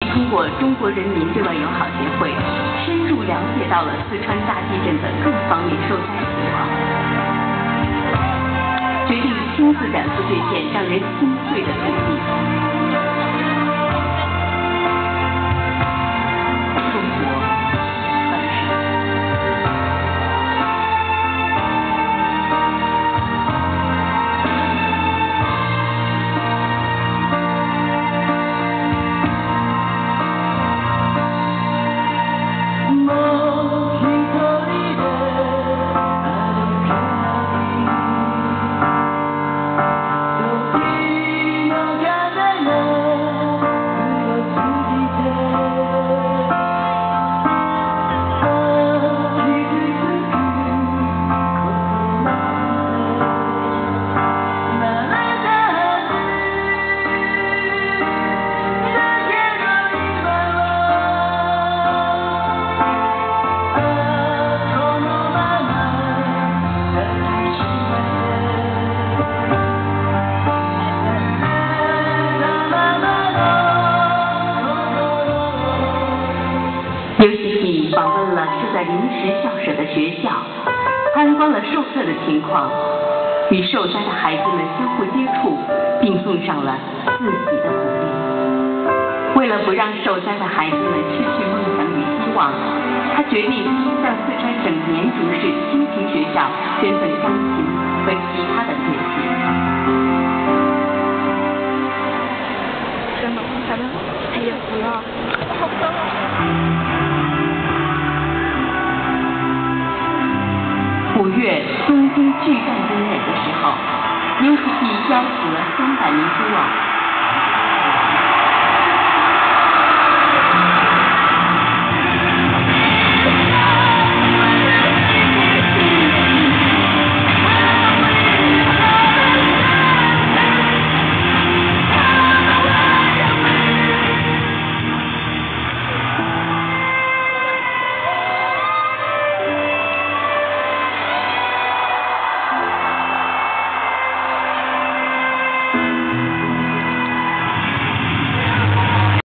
通过中国人民对外友好协会，深入了解到了四川大地震的各方面受灾情况，决定亲自染色这片让人心碎的土地。中国，川省。Yoshiki 访问了设在临时校舍的学校，参观了受灾的情况，与受灾的孩子们相互接触，并送上了自己的鼓励。为了不让受灾的孩子们失去梦想与希望，他决定向四川省绵竹市新平学校捐赠钢琴和其他的乐器。 真的，好的，哎呀，不要，好脏啊！ 5月东京巨蛋公演的时候，Yoshiki 邀请了300名孤儿